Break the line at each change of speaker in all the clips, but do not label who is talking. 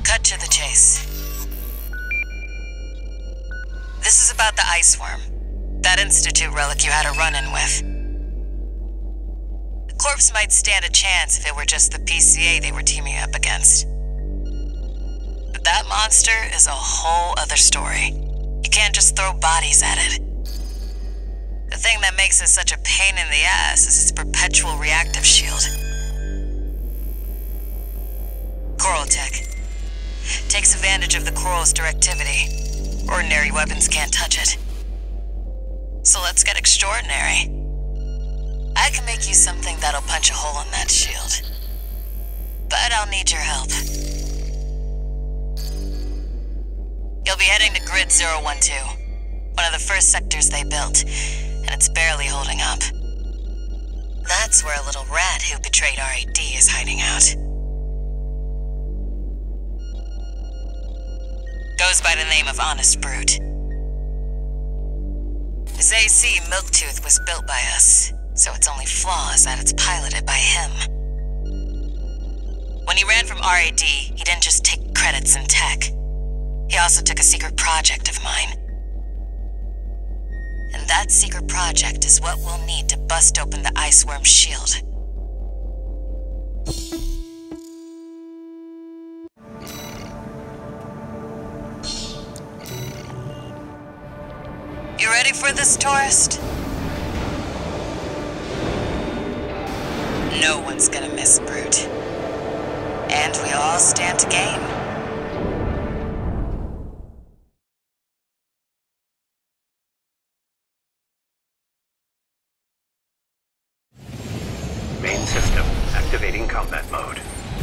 Cut to the chase. This is about the ice worm. That Institute relic you had a run-in with. The corpse might stand a chance if it were just the PCA they were teaming up against. But that monster is a whole other story. You can't just throw bodies at it. The thing that makes it such a pain in the ass is its perpetual reactive shield. Coral tech. Takes advantage of the coral's directivity. Ordinary weapons can't touch it. So let's get extraordinary. I can make you something that'll punch a hole in that shield. But I'll need your help. You'll be heading to Grid 012, one of the first sectors they built, and it's barely holding up. That's where a little rat who betrayed RAD is hiding out. Goes by the name of Honest Brute. His AC, Milktooth, was built by us, so its only flaw is that it's piloted by him. When he ran from RAD, he didn't just take credits in tech. He also took a secret project of mine. And that secret project is what we'll need to bust open the Iceworm's shield. You ready for this, tourist? No one's gonna miss Brute. And we all stand to gain.
Main system activating combat mode.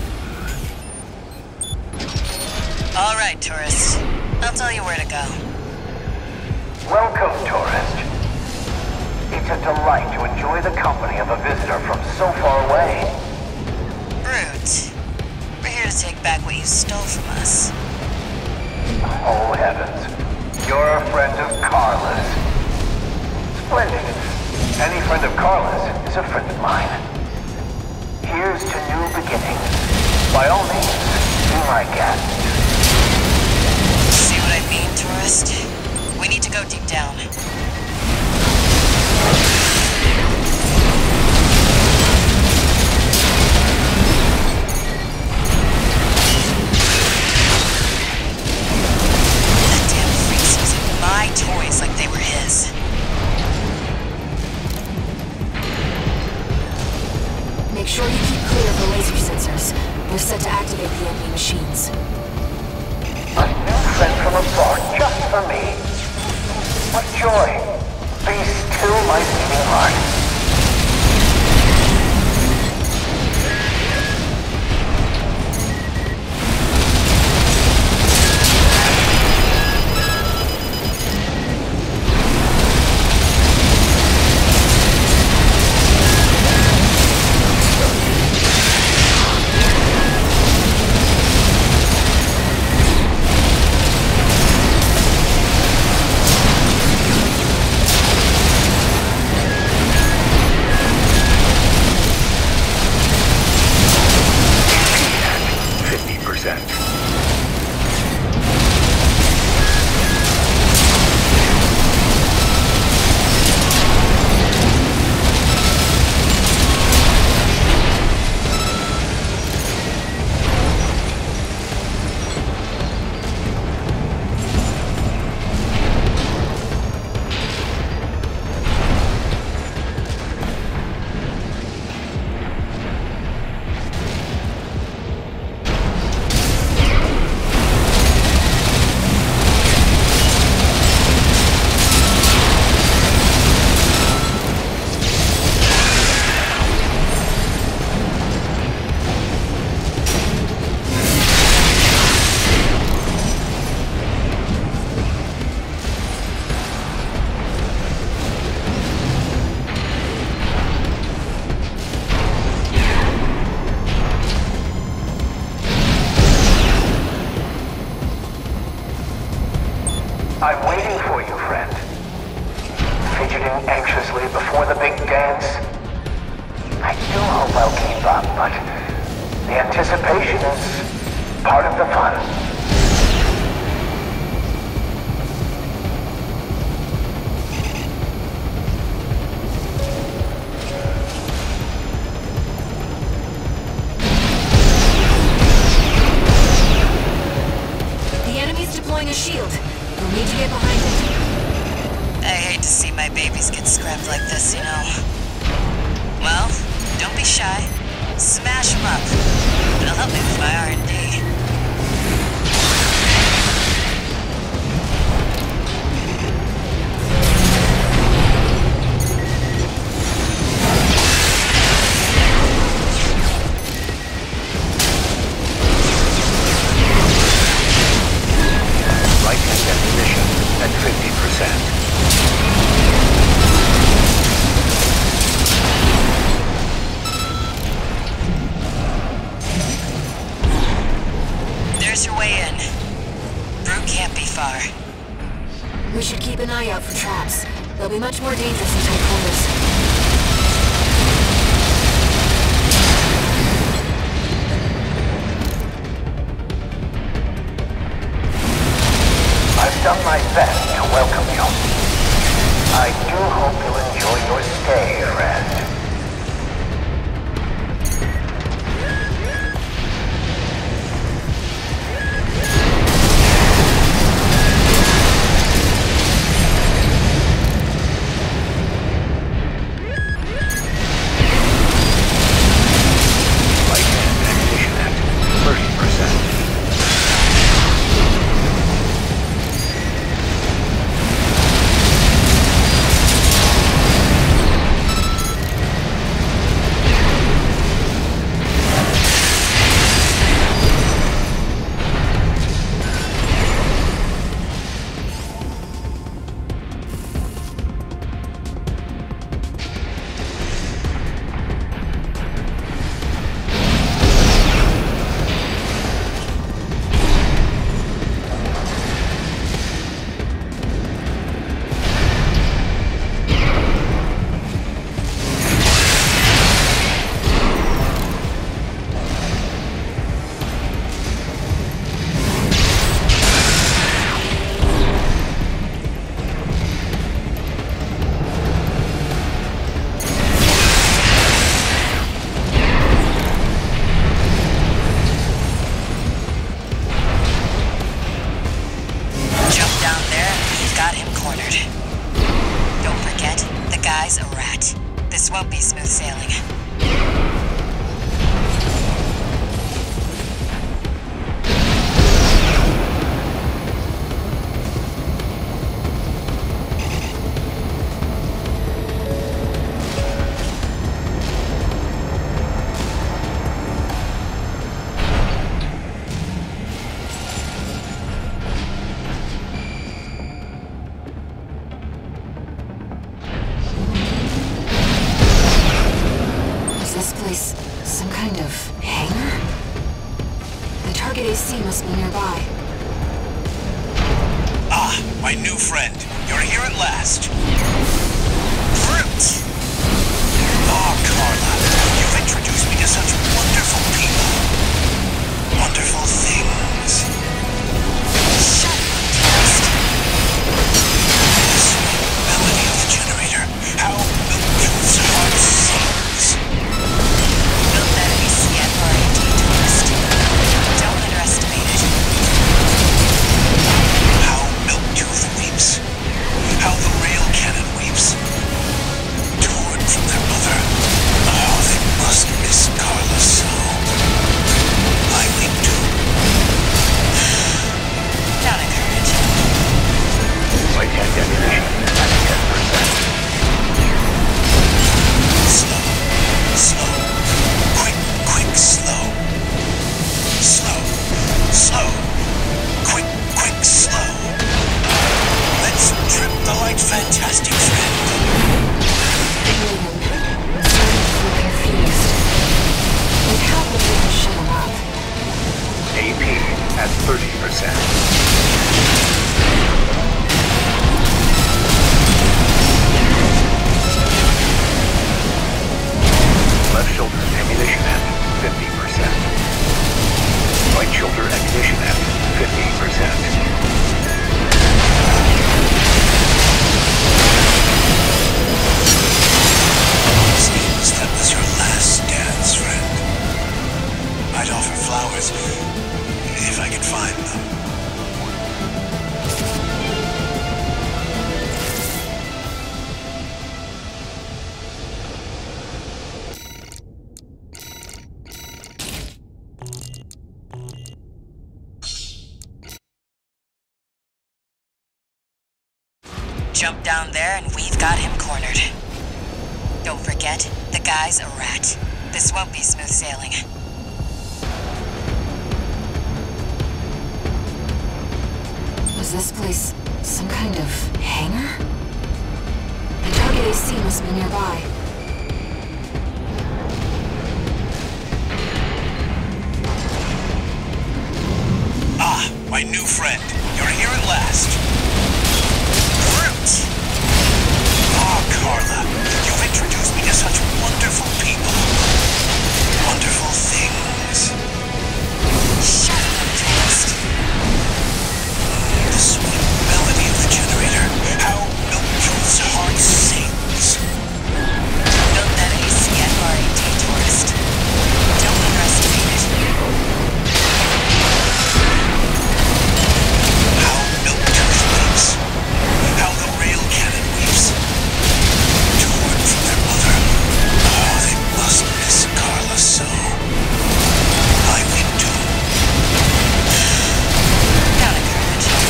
All right, tourist. I'll tell you where to go.
Welcome, tourist. It's a delight to enjoy the company of a visitor from so far away.
Brute, we're here to take back what you stole from us.
Oh, heavens. You're a friend of Carla's. Splendid. Any friend of Carla's is a friend of mine. Here's to new beginnings. By all means, be my guest.
See what I mean, tourist? We need to go deep down. That damn freak's using my toys like they were his.
Make sure you keep clear of the laser sensors. They're set to activate the enemy machines.
A new friend from afar, just for me. What joy! Be still my beating heart. I'm waiting for you, friend. Fidgeting anxiously before the big dance. I do hope I'll keep up, but the anticipation is part of the fun.
The enemy's deploying a shield. You'll need to get behind it.
I hate to see my babies get scrapped like this, you know. Well, don't be shy. Smash them up. It'll help me with my R&D.
Right-hand ammunition at 50%.
There's your way in. Brute can't be far.
We should keep an eye out for traps. They'll be much more dangerous in tight quarters.
I've done my best to welcome you. I do hope you'll enjoy your stay, friend.
Right-hand ammunition at 30%.
Jump down there, and you've got him cornered. Don't forget, the guy's a rat. This won't be smooth sailing.
Is this place some kind of hangar? The target AC must be nearby.
Ah, my new friend. You're here at last.
Brute!
Ah, Carla, you've introduced me to such wonderful people. Wonderful things.
Shut up, tourist.
The sweet melody of the generator. How Milton's heart sings.
Build that AC at R&D, tourist. Don't underestimate it.
How Milktooth weeps. How the rail cannon
Jump down there and we've got him cornered. Don't forget, the guy's a rat. This won't be smooth sailing.
Was this place some kind of hangar? The target AC must be nearby.
Ah, my new friend. You're here at last. Groot! Ah, Carla. You've introduced me to such wonderful people. Wonderful things.
Shut up, toast.
The sweet melody of the generator. How Milk's heart sings.
Built that AC at RAD, tourist. Don't underestimate it.
How Milk weeps. How the rail cannon weeps. Torn from their mother. Oh, they must miss Carla so. I weep too.
Don't encourage him.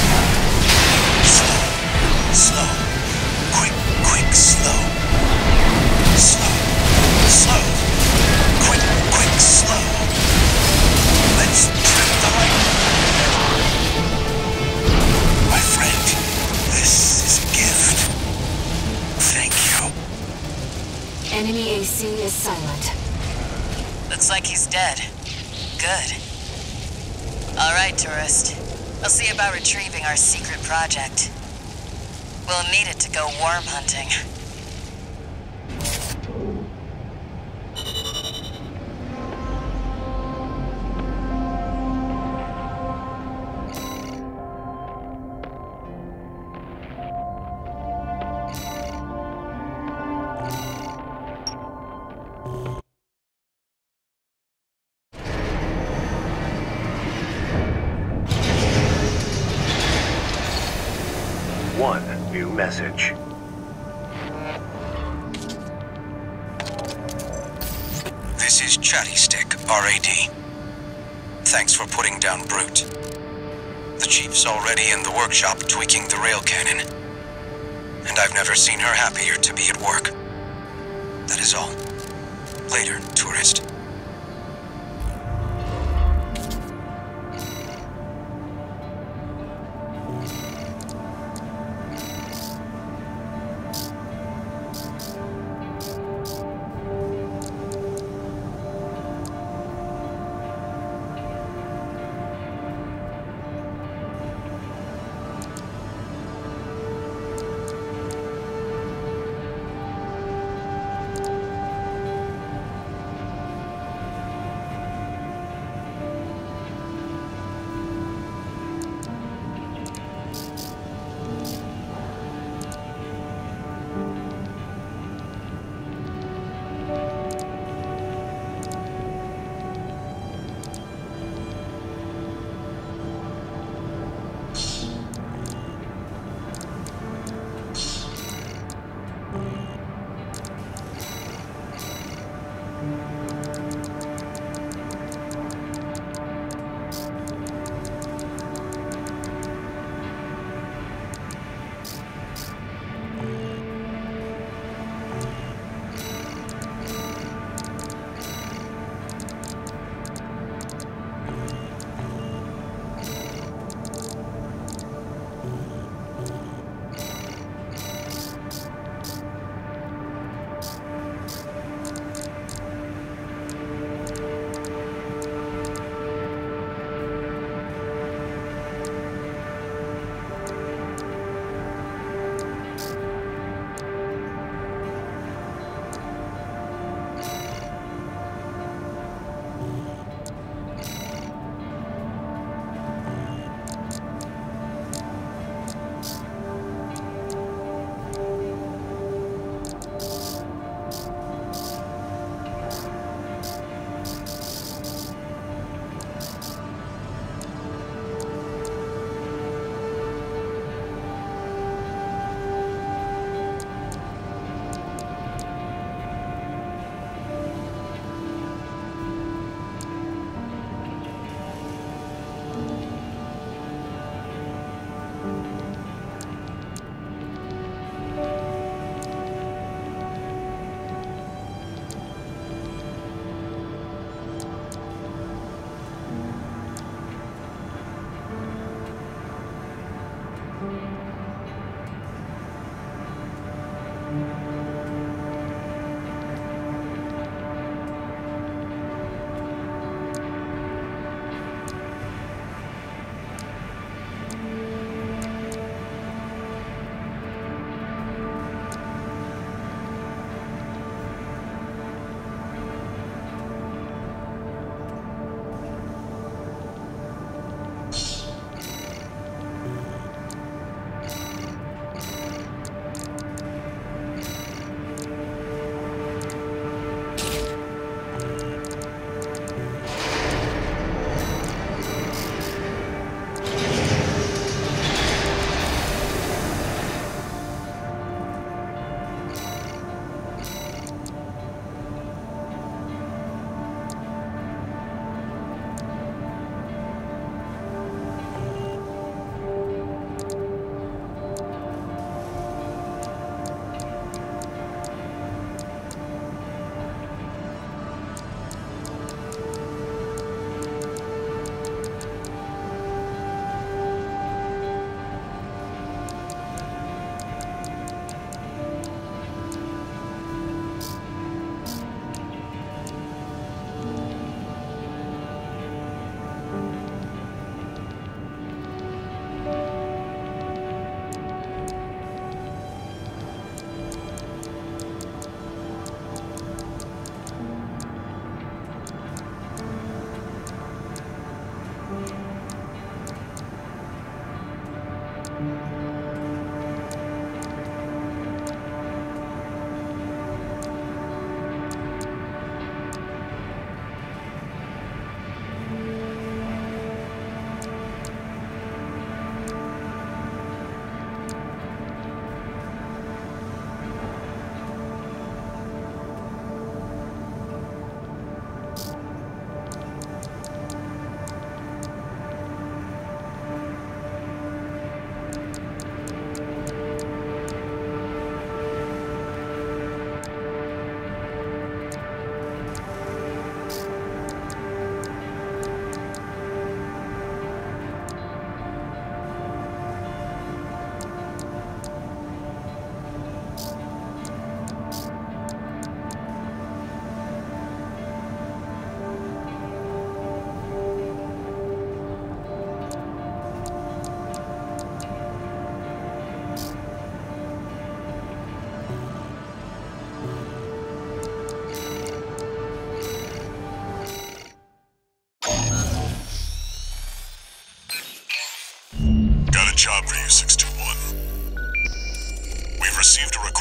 Slow. Slow. Quick, quick, slow. Slow. Slow. Quick, quick, slow. Let's trim the light. My friend, this is a gift. Thank you.
Enemy AC is silent.
Looks like he's dead. Good. All right, tourist. I'll see about retrieving our secret project. We'll need it to go worm hunting.
One new message.
This is Chatty Stick, RAD. Thanks for putting down Brute. The Chief's already in the workshop tweaking the rail cannon. And I've never seen her happier to be at work. That is all. Later, tourist.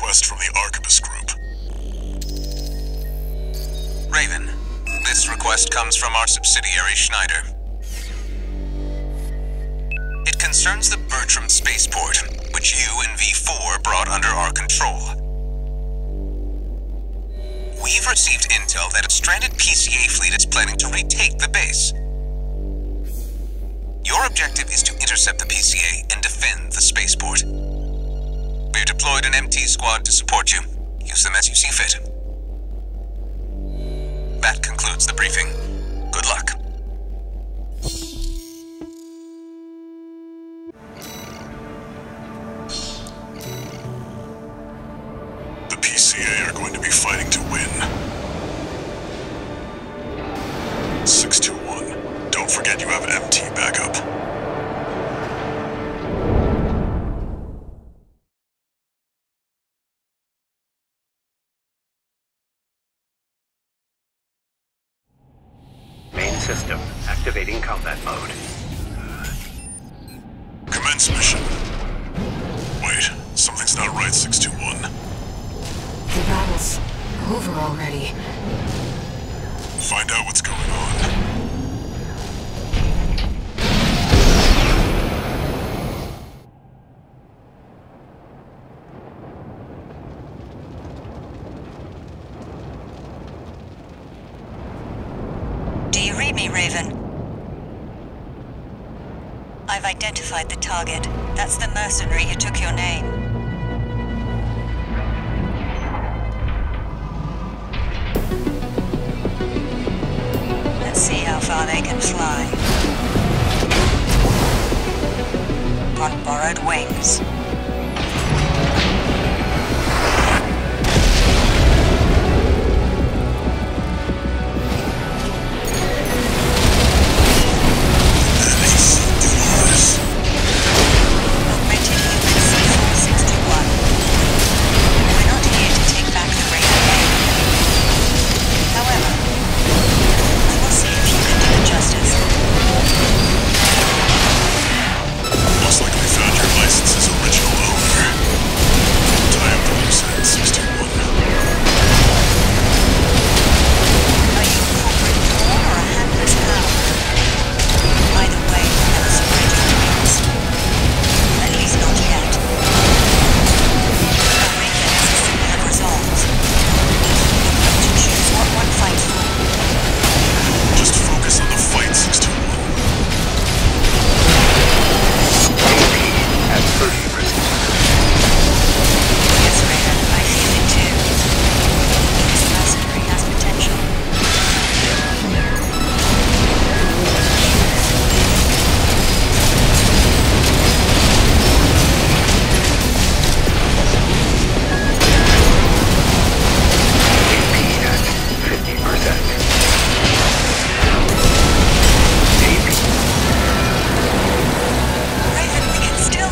request from the Archibus Group.
Raven, this request comes from our subsidiary Schneider. It concerns the Bertram spaceport, which you and V4 brought under our control. We've received intel that a stranded PCA fleet is planning to retake the base. Your objective is to intercept the PCA and defend the spaceport. We've deployed an MT squad to support you. Use them as you see fit. That concludes the briefing. Good luck.
The PCA are going to be fighting to win. 621. Don't forget you have an MT backup.
Main system activating combat mode.
Commence mission. Wait, something's not right, 621.
The battle's over already.
Find out what's going on.
Do you read me, Raven? I've identified the target. That's the mercenary who took your name. Let's see how far they can fly. On borrowed wings.
Looks like we found your license's original owner. Tie up the loose end, 621.
Are you a corporate pawn or a handler's hound? Either way, you'll never spread your wings. At least not yet. A Raven is a symbol of resolve. You've got to choose what one fights for.
Just focus on the fight, 621.
At 30%.
Yes, Raven, I feel it too. This mercenary has potential.
AP at 50%.
Raven, we can still...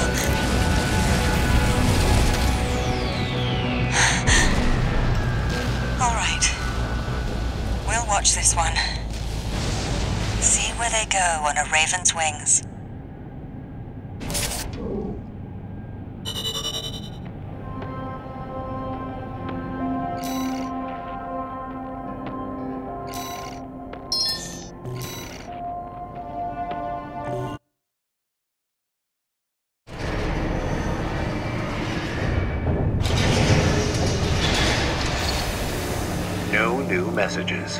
All right. We'll watch this one. See where they go on a Raven's wings.
No new messages.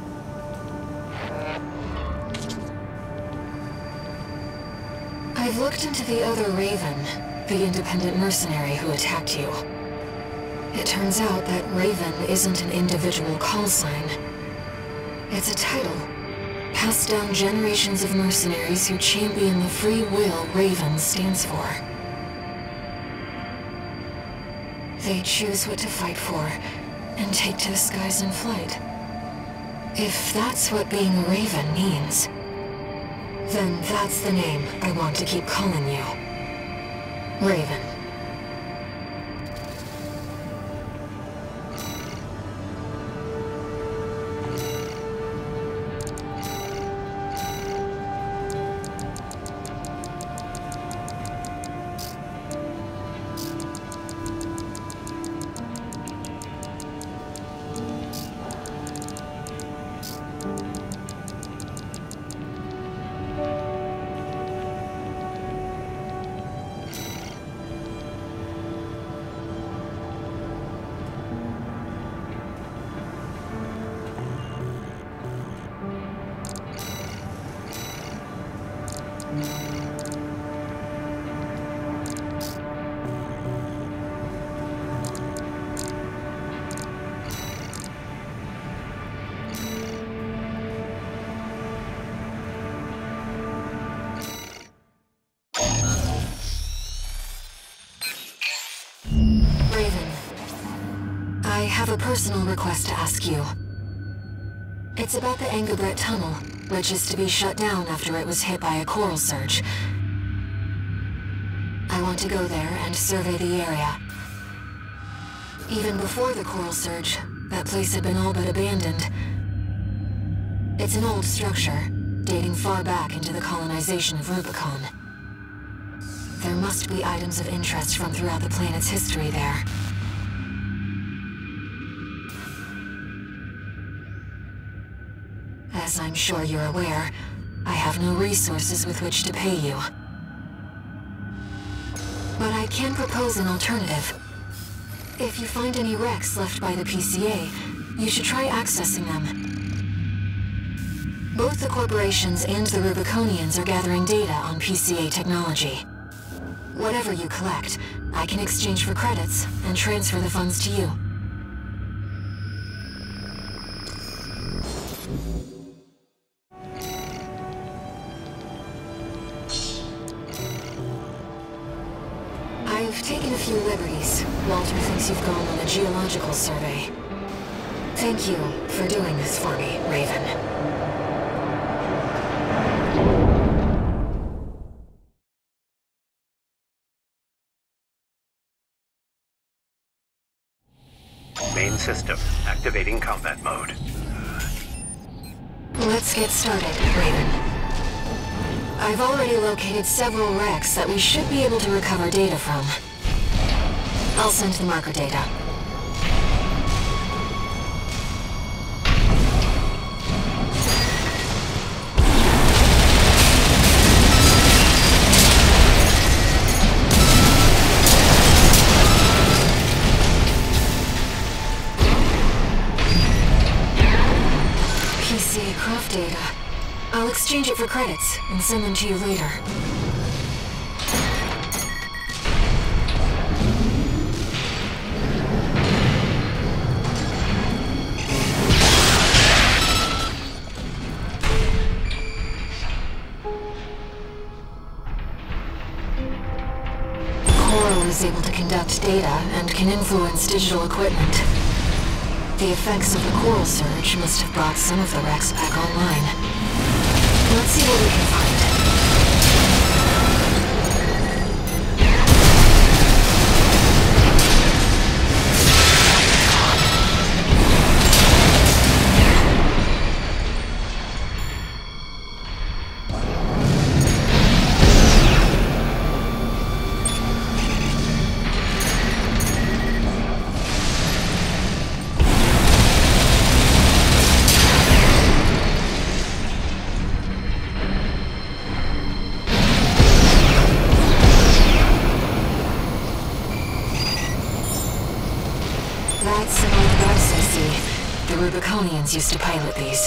I've looked into the other Raven, the independent mercenary who attacked you. It turns out that Raven isn't an individual call sign. It's a title, passed down generations of mercenaries who champion the free will Raven stands for. They choose what to fight for, and take to the skies in flight. If that's what being a Raven means, then that's the name I want to keep calling you. Raven. I have a personal request to ask you. It's about the Engebret Tunnel, which is to be shut down after it was hit by a coral surge. I want to go there and survey the area. Even before the coral surge, that place had been all but abandoned. It's an old structure, dating far back into the colonization of Rubicon. There must be items of interest from throughout the planet's history there. As I'm sure you're aware, I have no resources with which to pay you. But I can propose an alternative. If you find any wrecks left by the PCA, you should try accessing them. Both the corporations and the Rubiconians are gathering data on PCA technology. Whatever you collect, I can exchange for credits and transfer the funds to you. I've taken a few liberties. Walter thinks you've gone on a geological survey. Thank you for doing this for me, Raven.
Main system activating combat mode.
Let's get started, Raven. I've already located several wrecks that we should be able to recover data from. I'll send the marker data. PCA craft data. I'll exchange it for credits and send them to you later. Coral is able to conduct data and can influence digital equipment. The effects of the coral surge must have brought some of the wrecks back online. Let's see what we can find. That's an old bus I see. The Rubiconians used to pilot these.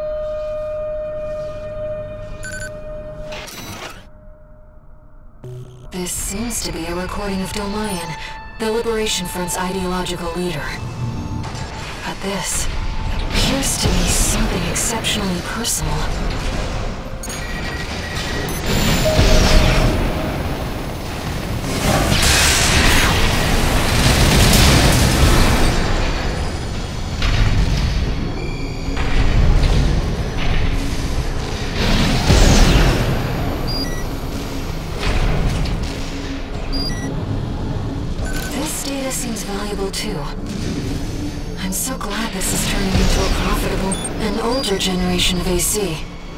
This seems to be a recording of Domayan, the Liberation Front's ideological leader. But this appears to be something exceptionally personal. Seems valuable too. I'm so glad this is turning into a profitable and older generation of AC.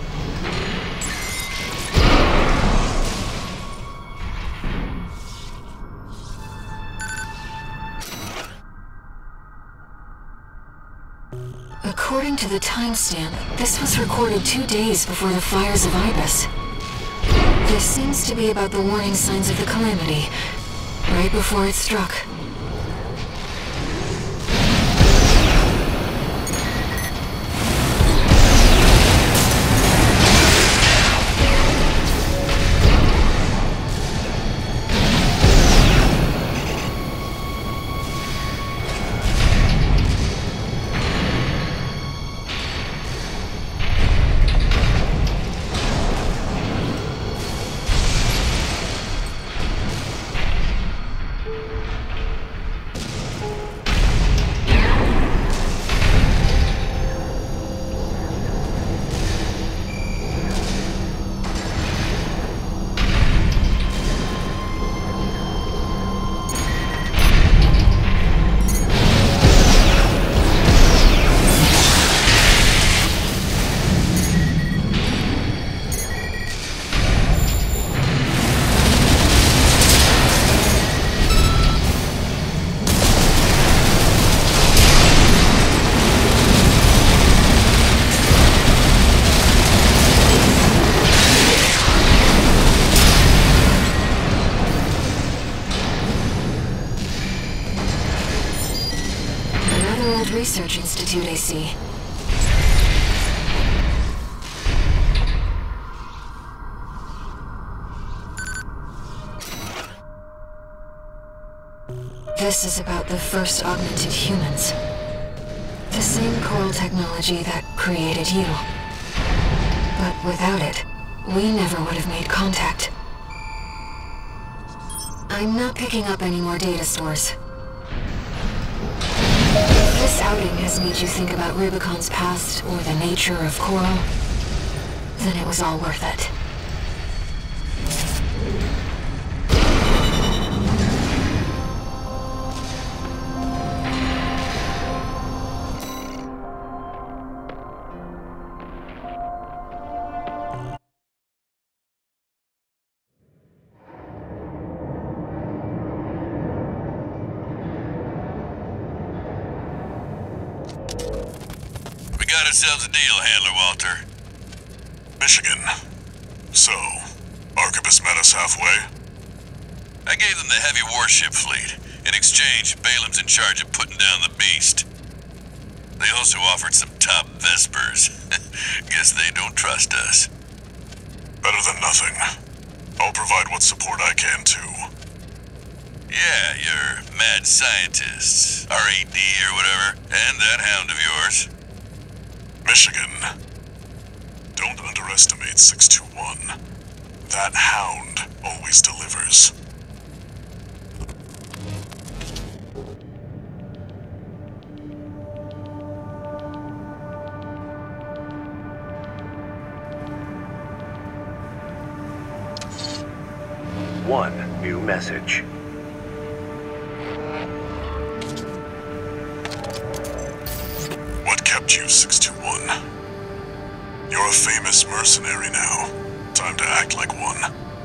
According to the timestamp, this was recorded 2 days before the fires of Ibis. This seems to be about the warning signs of the calamity, right before it struck. old research institute, I see. This is about the first augmented humans. The same coral technology that created you. But without it, we never would have made contact. I'm not picking up any more data stores. If this outing has made you think about Rubicon's past or the nature of Coral, then it was all worth it.
We got ourselves a deal, Handler Walter. Michigan. So, Arquebus met us halfway? I gave them the heavy warship fleet. In exchange, Balam's in charge of putting down the beast. They also offered some top Vespers. Guess they don't trust us. Better than nothing. I'll provide what support I can, too. Yeah, your mad scientists, RAD or whatever, and that hound of yours. Michigan. Don't underestimate 621. That hound always delivers.
One new message.
What kept you, 621? You're a famous mercenary now. Time to act like one.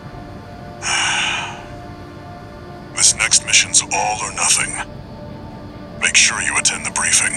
This next mission's all or nothing. Make sure you attend the briefing.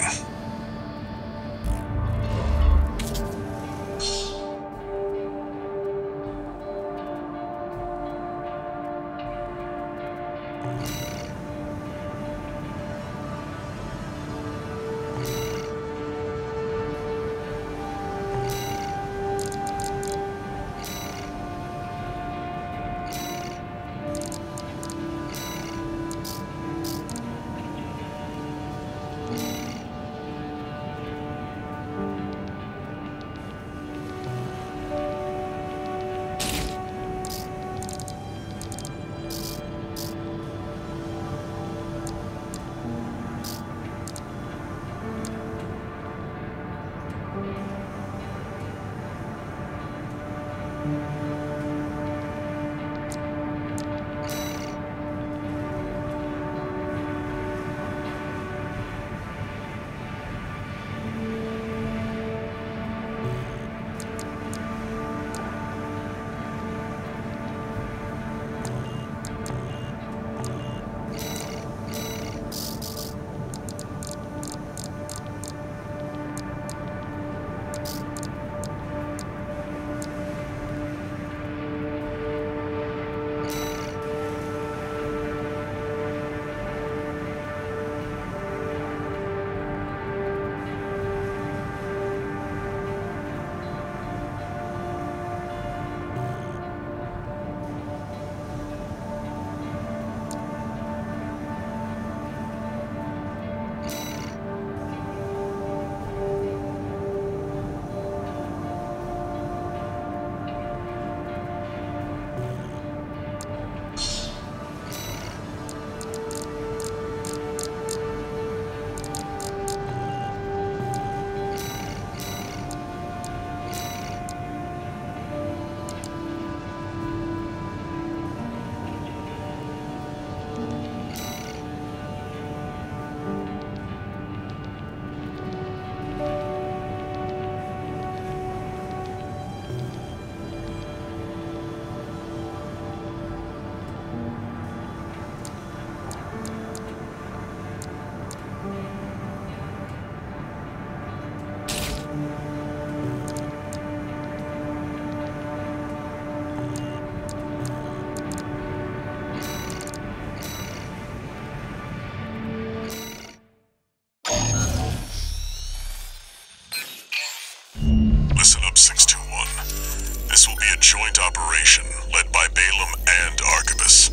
joint operation led by Balaam and Arquebus.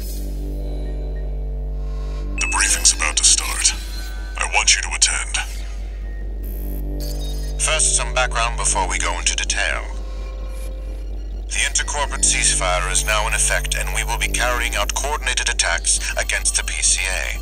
The briefing's about to start. I want you to attend.
First, some background before we go into detail. The intercorporate ceasefire is now in effect, and we will be carrying out coordinated attacks against the PCA.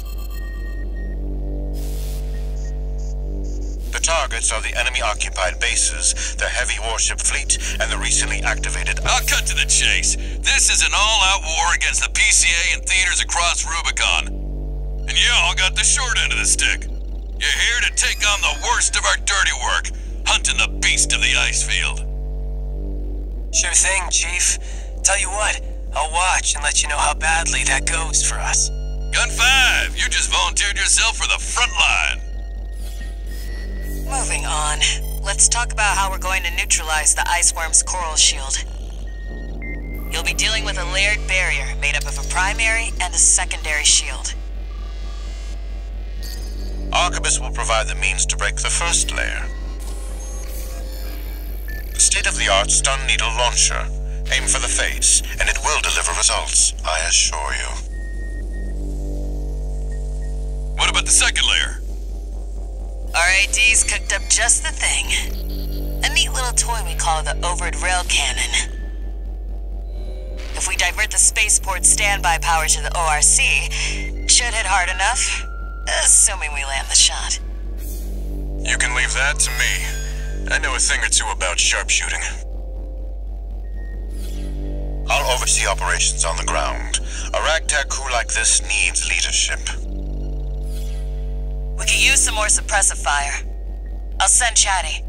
The targets are the enemy-occupied bases, the heavy warship fleet, and the recently activated...
I'll cut to the chase. This is an all-out war against the PCA and theaters across Rubicon. And y'all got the short end of the stick. You're here to take on the worst of our dirty work, hunting the beast of the ice field.
Sure thing, Chief. Tell you what, I'll watch and let you know how badly that goes for us.
Gun 5, you just volunteered yourself for the front line.
Moving on. Let's talk about how we're going to neutralize the Iceworm's coral shield. You'll be dealing with a layered barrier made up of a primary and a secondary shield.
Arquebus will provide the means to break the first layer. The state-of-the-art stun needle launcher. Aim for the face, and it will deliver results, I assure you.
What about the second layer?
RAD's cooked up just the thing. A neat little toy we call the Overt Rail Cannon. If we divert the spaceport's standby power to the ORC, it should hit hard enough, assuming we land the shot.
You can leave that to me. I know a thing or two about sharpshooting. I'll oversee operations on the ground. A ragtag crew like this needs leadership.
We could use some more suppressive fire. I'll send Chatty.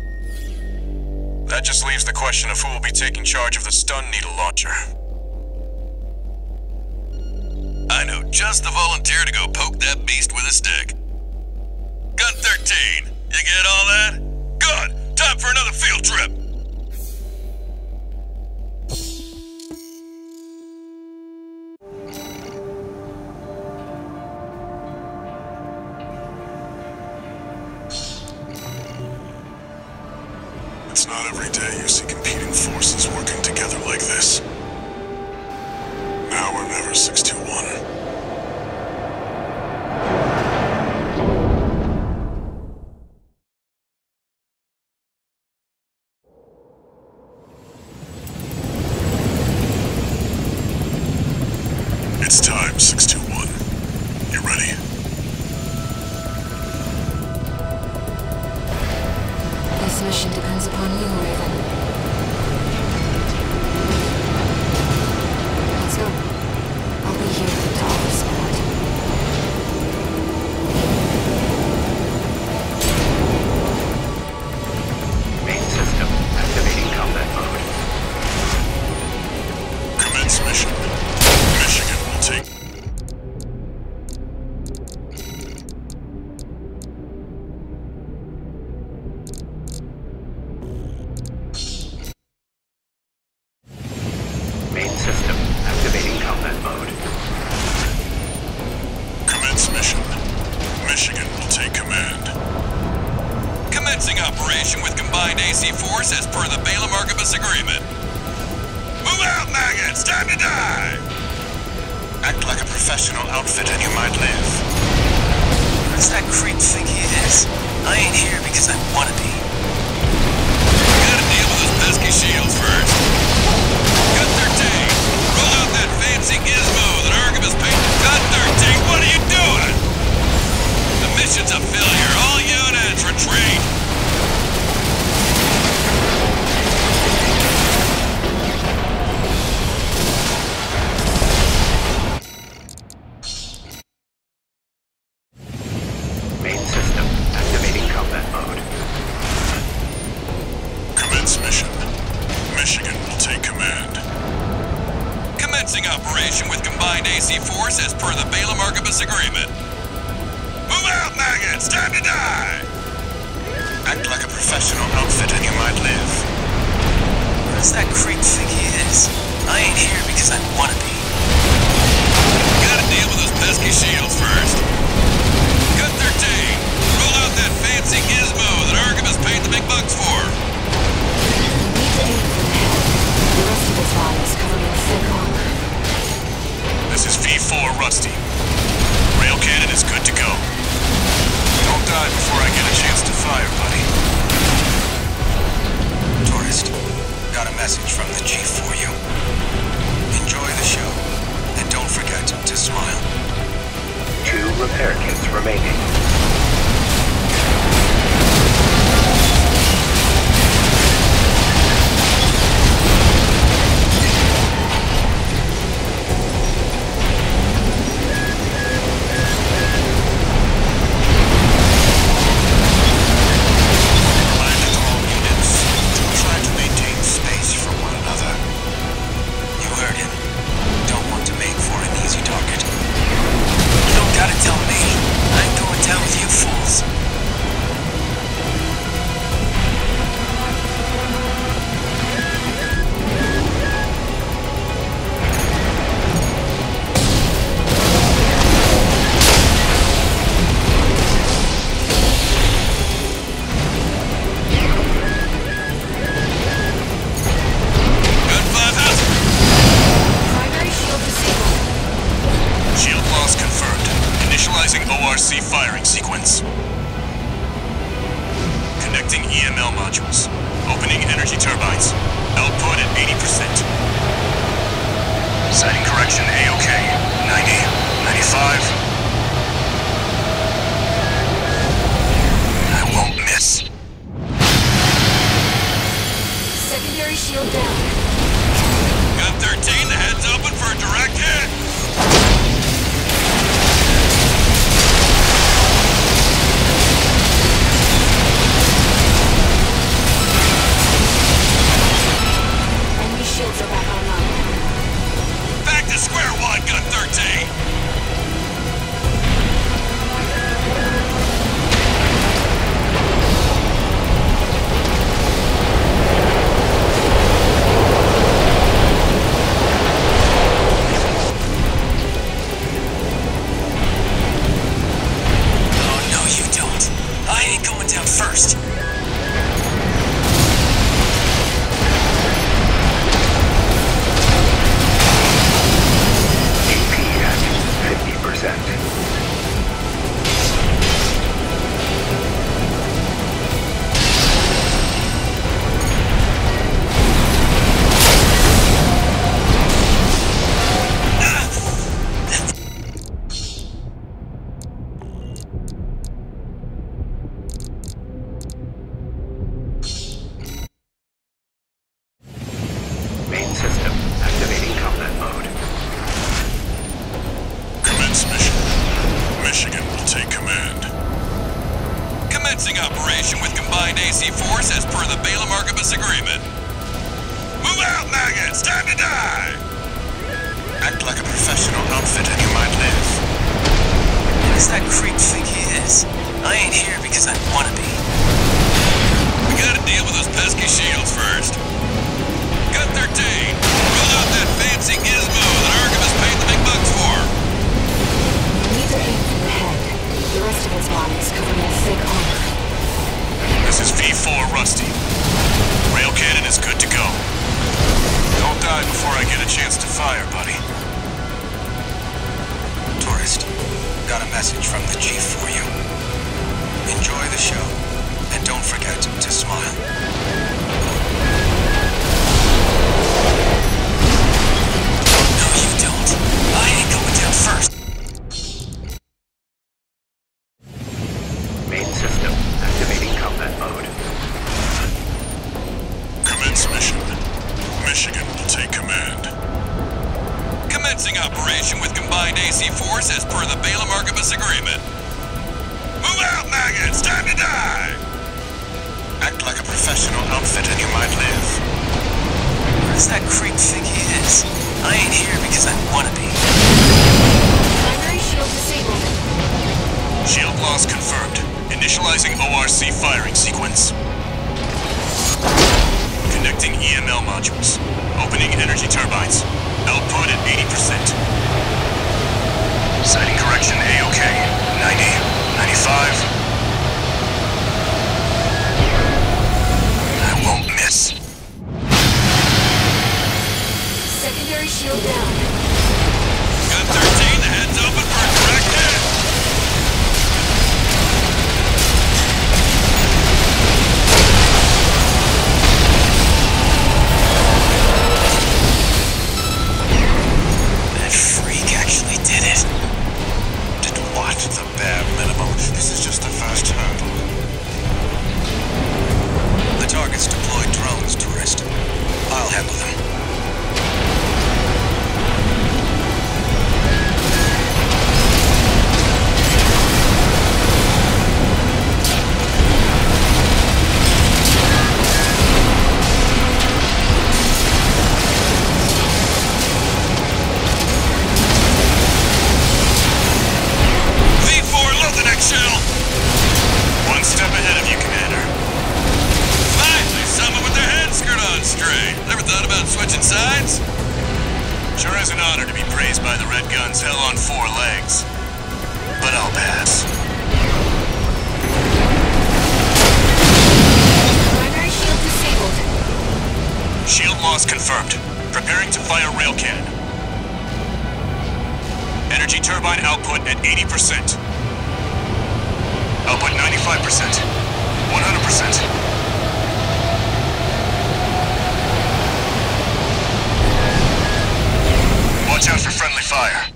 That just leaves the question of who will be taking charge of the stun needle launcher.
I know just the volunteer to go poke that beast with a stick. Gun 13, you get all that? Good! Time for another field trip! It's not every day you see competing forces working together like this. Now or never, 621. It's time, 621. You ready?
This mission depends upon you, Raven. Let's go. I'll be here to offer support.
Main system activating combat mode.
Commence mission. Michigan will take...
Main system activating combat mode.
Commence mission. Michigan will take command. Commencing operation with combined AC force as per the Balaam Arquebus agreement. Move out, maggots! Time to die!
Act like a professional outfit and you might live.
Who does that creep think he is? I ain't here because I wanna be.
We gotta deal with those pesky shields first. Cut 13, roll out that fancy gizmo that Arquebus painted. Cut 13, what are you doing? The mission's a failure. All units retreat.
Main system activating combat mode.
Commence mission. Michigan will take command. Commencing operation with combined AC force as per the Balaam Arquebus agreement. Move out, maggots! Time to die!
Act like a professional outfit and you might live.
Who does that creep think he is? I ain't here because I wanna be.
Gotta deal with those pesky shields first. Cut 13, roll out that fancy gizmo that Arquebus paid the big bucks for.
We need to aim for the head. The rest of
message from the Chief for you. Enjoy the show, and don't forget to smile.
2 repair kits remaining.
ORC firing sequence. Connecting EML modules. Opening energy turbines. Output at 80%. Sighting correction A-OK. 90, 95. I won't miss.
Secondary shield down.
Gun 13, the head's open for a direct hit.
Shields are back online.
Back to square one, Gun 13!
Oh, no, you don't. I ain't going down first.
Main system activating combat mode.
Commence mission. Michigan will take command.
Commencing operation with combined AC force as per the Balaam Arquebus agreement.
Move out, maggots! Time to die!
Act like a professional outfit and you might live.
Who does that creep think he is? I ain't here because I wanna be.
We gotta deal with those pesky shields first. Gun 13, roll out that fancy gizmo that Arquebus paid the big bucks for.
Need to aim for the head. The rest of its body is covered in thick armor.
This is V4 Rusty. Rail cannon is good to go. Don't die before I get a chance to fire, buddy.
Tourist, got a message from the Chief for you. Enjoy the show, and don't forget to smile.
No, you don't. I ain't going down first.
Main system activating combat mode.
Commence mission. Michigan will take command.
Commencing operation with combined AC force as per the Balaam Arquebus agreement.
Move out, maggots! Time to die!
Act like a professional outfit and you might live.
Who does that creep think he is? I ain't here because I wanna be.
Primary shield disabled.
Shield loss confirmed. Initializing ORC firing sequence. Connecting EML modules. Opening energy turbines. Output at 80%. Sighting correction A-OK. 90, 95. I won't miss.
Secondary shield down.
Gun 13, the head's open for a direct hit.
honor to be praised by the Red Guns hell on 4 legs. But I'll pass.
Primary shield disabled.
Shield loss confirmed. Preparing to fire rail cannon. Energy turbine output at 80%. Output 95%. 100%. Watch out for friendly fire.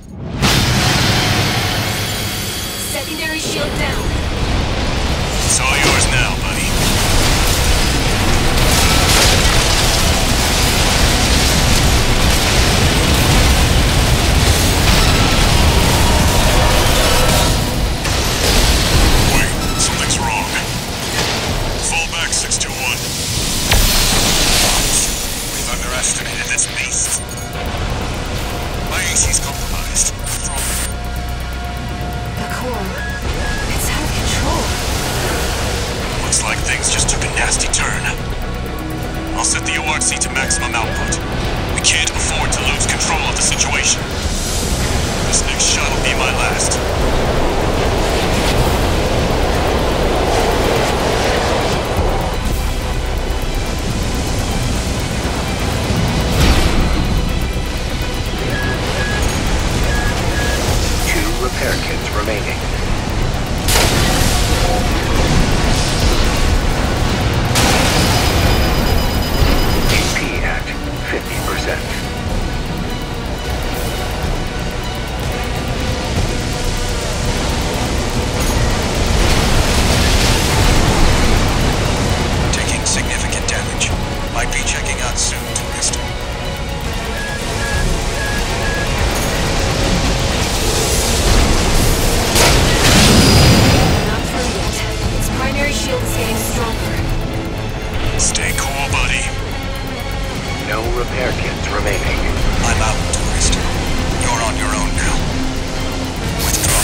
Secondary shield down.
It's all yours now, buddy. Wait, something's wrong. Fall back, 621. We've underestimated this beast. My AC's compromised.
The core. It's out of control.
Looks like things just took a nasty turn. I'll set the ORC to maximum output. We can't afford to lose control of the situation. This next shot will be my last.
Repair kits remaining. AP at 50%.
Taking significant damage. Might be checking out soon, tourist.
Primary shield's getting stronger.
Stay cool, buddy.
No repair kits remaining.
I'm out, tourist. You're on your own now. Withdraw.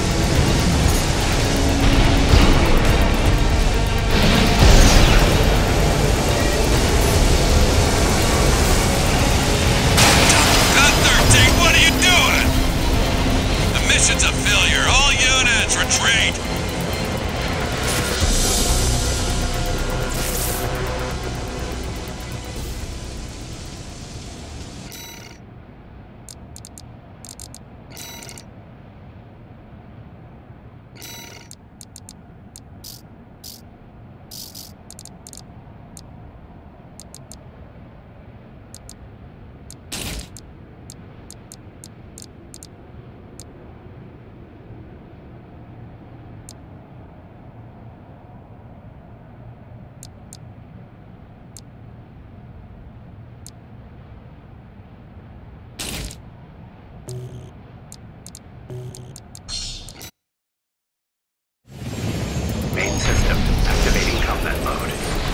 God-13, what are you doing? The mission's a failure. All units retreat.
Main system activating combat mode.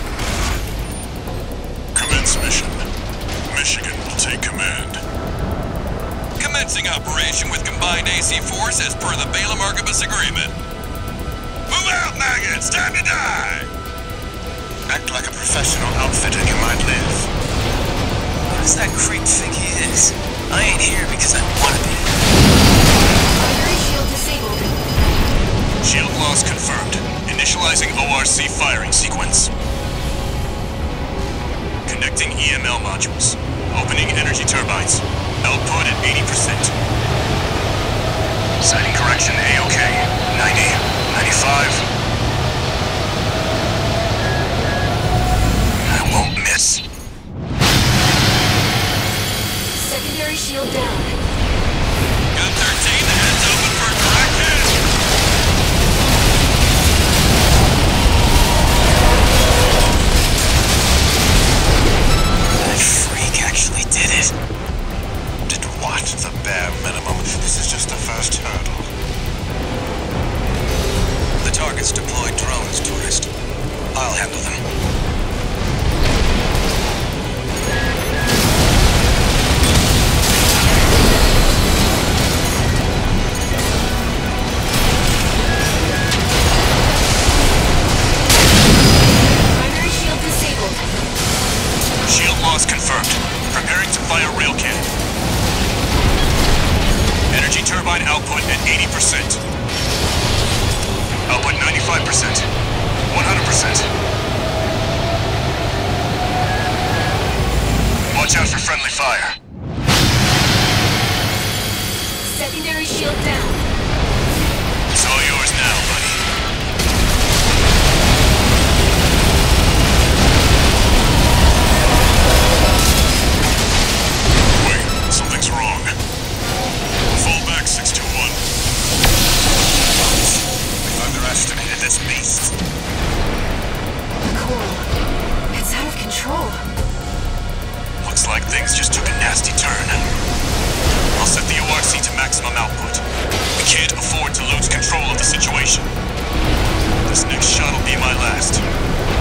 Commence mission. Michigan will take command.
Commencing operation with combined AC force as per the Balaam Arquebus agreement. Move out, maggots! Time to die!
Act like a professional outfitter, you might live.
Who does that creep think he is? I ain't here because I want to be.
Primary shield disabled.
Shield loss confirmed. Initializing ORC firing sequence. Connecting EML modules. Opening energy turbines. Output at 80%. Signing correction A-OK. 90, 95. I won't miss.
Secondary shield down.
Gun 13, the head's open for a direct hit.
That freak actually did it. Did what? The bare minimum. This is just the first hurdle. The target's deployed drones, tourist. I'll handle them.
Primary shield disabled.
Shield loss confirmed. Preparing to fire rail cannon. output at 80%. Output 95%. 100%. Watch out for friendly fire.
Secondary shield down.
It's all yours now, buddy. Wait, something's wrong. Fall back, 621.
We've underestimated this beast.
The coral. It's out of control.
Looks like things just took a nasty turn. I'll set the ORC to maximum output. We can't afford to lose control of the situation. This next shot'll be my last.